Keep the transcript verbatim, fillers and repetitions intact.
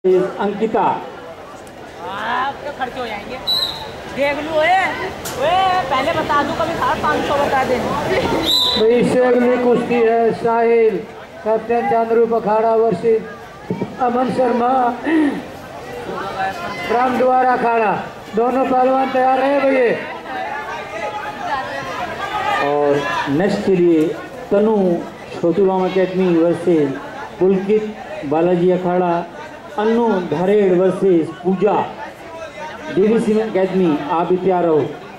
अंकिता आपके खर्चे हो जाएंगे। देख लो ओए ओए पहले बता दूं कभी साढ़े पाँच सौ बता दे। भाई से अगली कुश्ती है साहिल कैप्टन चांद्रू अखाड़ा वर्सेस अमन शर्मा राम द्वारा अखाड़ा। दोनों पहलवान तैयार है भैया। और नेक्स्ट के लिए Tanu Chhoturam academy versus Pulkit Balaji Akhara. Annu Dhared versus Pooja Devi Singh academy. आप भी तैयार हो।